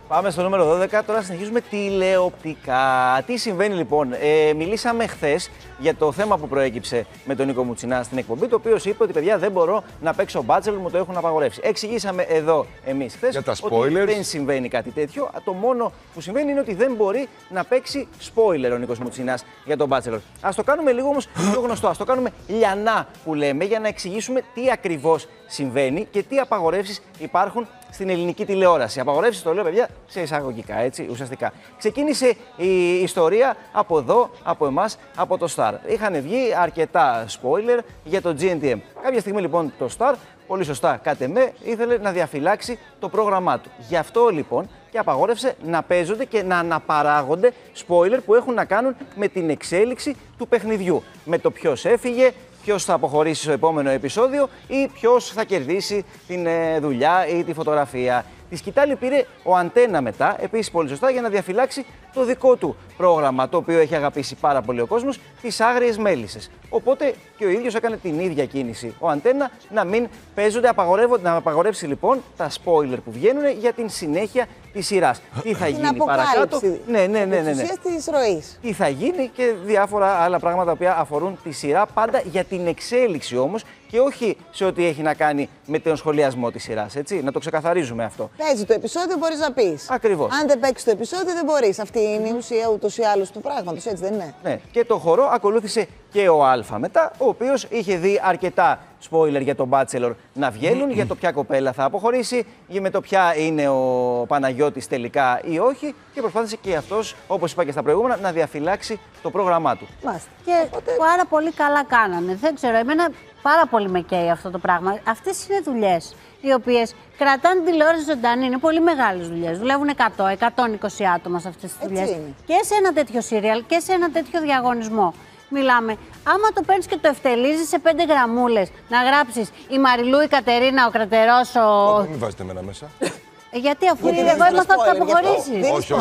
Πάμε στο νούμερο 12. Τώρα συνεχίζουμε τηλεοπτικά. Τι συμβαίνει λοιπόν? Μιλήσαμε χθες για το θέμα που προέκυψε με τον Νίκο Μουτσινά στην εκπομπή, το οποίο είπε ότι παιδιά δεν μπορώ να παίξω Bachelor, μου το έχουν απαγορεύσει. Εξηγήσαμε εδώ εμείς χθες ότι δεν συμβαίνει κάτι τέτοιο. Το μόνο που συμβαίνει είναι ότι δεν μπορεί να παίξει spoiler ο Νίκος Μουτσινάς για τον Bachelor. Ας το κάνουμε λίγο όμως πιο γνωστό. Ας το κάνουμε λιανά που λέμε, για να εξηγήσουμε τι ακριβώς συμβαίνει και τι απαγορεύσεις υπάρχουν στην ελληνική τηλεόραση. Απαγορεύσεις το λέω, παιδιά, σε εισαγωγικά, έτσι, ουσιαστικά. Ξεκίνησε η ιστορία από εδώ, από εμάς, από το Star. Είχαν βγει αρκετά spoiler για το GNTM. Κάποια στιγμή λοιπόν το Star, πολύ σωστά κάτε με, ήθελε να διαφυλάξει το πρόγραμμά του. Γι' αυτό λοιπόν και απαγόρευσε να παίζονται και να αναπαράγονται spoiler που έχουν να κάνουν με την εξέλιξη του παιχνιδιού. Με το ποιος έφυγε, ποιος θα αποχωρήσει στο επόμενο επεισόδιο ή ποιος θα κερδίσει την δουλειά ή τη φωτογραφία. Τη σκητάλη πήρε ο Αντένα μετά, επίσης πολύ σωστά, για να διαφυλάξει το δικό του πρόγραμμα, το οποίο έχει αγαπήσει πάρα πολύ ο κόσμος, τις Άγριες Μέλισσες. Οπότε και ο ίδιος έκανε την ίδια κίνηση, ο Αντένα, να μην παίζονται, να απαγορεύσει λοιπόν τα spoiler που βγαίνουν για την συνέχεια της σειράς. Τι θα γίνει παρακάτω. Ναι. Της ροής. Τι θα γίνει και διάφορα άλλα πράγματα που αφορούν τη σειρά, πάντα για την εξέλιξη όμως και όχι σε ό,τι έχει να κάνει με τον σχολιασμό της σειράς. Έτσι, να το ξεκαθαρίζουμε αυτό. Παίζει το επεισόδιο, μπορείς να πεις. Ακριβώς. Αν δεν παίξει το επεισόδιο, δεν μπορείς. Αυτή είναι η ουσία ούτως ή άλλως του πράγματος, έτσι δεν είναι? Ναι. Και το χορό ακολούθησε και ο Α μετά, ο οποίος είχε δει αρκετά spoiler για τον Bachelor να βγαίνουν, για το ποια κοπέλα θα αποχωρήσει, για με το ποια είναι ο Παναγιώτης τελικά ή όχι, και προσπάθησε και αυτός, όπως είπα και στα προηγούμενα, να διαφυλάξει το πρόγραμμά του. Μάλιστα. Και πάρα πολύ καλά κάνανε. Δεν ξέρω, εμένα πάρα πολύ με καίει αυτό το πράγμα. Αυτές είναι δουλειές οι οποίες κρατάνε τη τηλεόραση ζωντανή. Είναι πολύ μεγάλες δουλειές. Δουλεύουν 100-120 άτομα σε αυτές τις δουλειές. Και σε ένα τέτοιο σύριαλ και σε ένα τέτοιο διαγωνισμό. Μιλάμε, άμα το παίρνεις και το ευτελίζεις σε 5 γραμμούλες, να γράψεις η Μαριλού, η Κατερίνα, ο Κρατερός, Μην βάζετε εμένα μέσα. Γιατί αφού εγώ ήμασταν θα αποχωρήσεις. Όχι.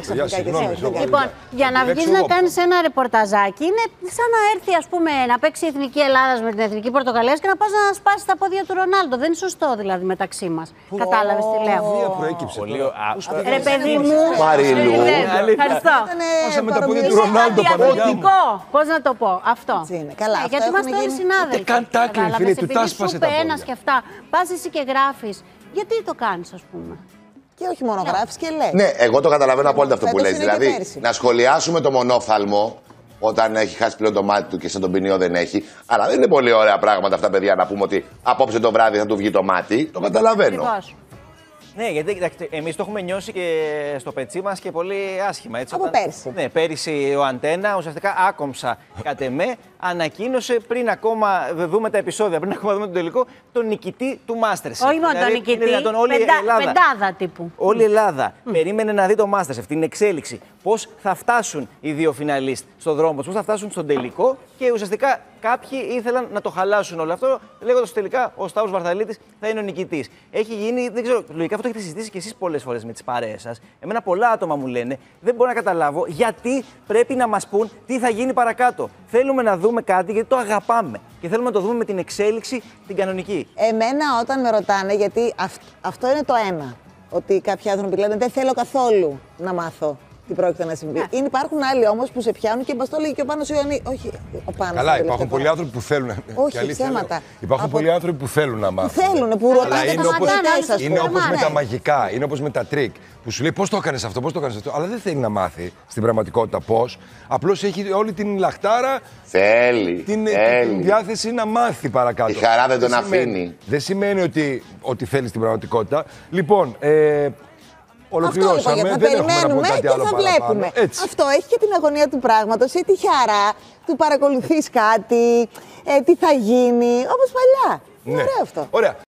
Λοιπόν, για να βγεις να κάνεις ένα ρεπορταζάκι, είναι σαν να έρθει, ας πούμε, να παίξει η Εθνική Ελλάδα με την Εθνική Πορτογαλίας και να πας να σπάσεις τα πόδια του Ρονάλντο. Δεν είναι σωστό δηλαδή μεταξύ μας. Κατάλαβες τι λέω? Προέκυψε. Ρε παιδί μου. Μαριλού. Ευχαριστώ. Πάσα με τα πόδια του Ρονάλντο, Αντιαθλητικό. Πώς να το πω αυτό? Καλά, γιατί είμαστε όλοι συνάδελφοι. Καν τάκλινγκ, φίλε, του τα σπάσε τα πόδια. Και αυτά. Πας εσύ και γράφεις. Γιατί το κάνεις, ας πούμε? Και όχι μόνο γράφεις και λες. Ναι, εγώ το καταλαβαίνω απόλυτα αυτό που λες. Δηλαδή, να σχολιάσουμε το μονόφθαλμο όταν έχει χάσει πλέον το μάτι του και σαν τον ποινιό δεν έχει. Αλλά δεν είναι πολύ ωραία πράγματα αυτά, παιδιά, να πούμε ότι απόψε το βράδυ θα του βγει το μάτι. Το καταλαβαίνω. Ναι, γιατί εμείς το έχουμε νιώσει και στο πετσί μας και πολύ άσχημα. Έτσι, από πέρσι. Ναι, πέρυσι ο Αντένα ουσιαστικά άκομψα κατ' εμέ ανακοίνωσε πριν ακόμα δούμε τα επεισόδια, πριν ακόμα δούμε τον τελικό, τον νικητή του Masterchef. Όχι μόνο τον νικητή, πεντάδα τύπου. Όλη η Ελλάδα περίμενε να δει το Masterchef, την εξέλιξη. Πώς θα φτάσουν οι δύο φιναλίστ στον δρόμο, πώς θα φτάσουν στον τελικό και ουσιαστικά κάποιοι ήθελαν να το χαλάσουν όλο αυτό, λέγοντας ότι τελικά ο Σταύρος Βαρδαλίτης θα είναι ο νικητής. Έχει γίνει, δεν ξέρω, λογικά αυτό το έχετε συζητήσει και εσείς πολλές φορές με τις παρέες σας. Εμένα πολλά άτομα μου λένε, δεν μπορώ να καταλάβω γιατί πρέπει να μας πούν τι θα γίνει παρακάτω. Θέλουμε να δούμε κάτι γιατί το αγαπάμε και θέλουμε να το δούμε με την εξέλιξη την κανονική. Εμένα όταν με ρωτάνε, γιατί αυτό είναι το ένα, ότι κάποιοι άνθρωποι λένε δεν θέλω καθόλου να μάθω τι πρόκειται να συμβεί. Υπάρχουν άλλοι όμως που σε πιάνουν και μας το λέει και ο Πάνος Ιωαννίδης. Όχι, ο Πάνος. Καλά, υπάρχουν πολλοί άνθρωποι που θέλουν. Όχι, θέματα. Υπάρχουν πολλοί άνθρωποι που θέλουν να μάθουν. Που ρωτάνε είναι όπως με τα μαγικά, είναι όπως με τα τρίκ. Που σου λέει πώς το έκανες αυτό, πώς το έκανες αυτό. Αλλά δεν θέλει να μάθει στην πραγματικότητα πώς. Απλώς έχει όλη την λαχτάρα. Την διάθεση να μάθει παρακάτω. Η χαρά δεν τον αφήνει. Δεν σημαίνει ότι θέλει στην πραγματικότητα. Λοιπόν. Ολοκληρώσαμε, θα δεν έχουμε να πούμε κάτι άλλο και θα βλέπουμε. Αυτό έχει και την αγωνία του πράγματος, ή τη χαρά του παρακολουθείς κάτι, τι θα γίνει, όπως παλιά. Είναι ωραίο αυτό. Ωραία.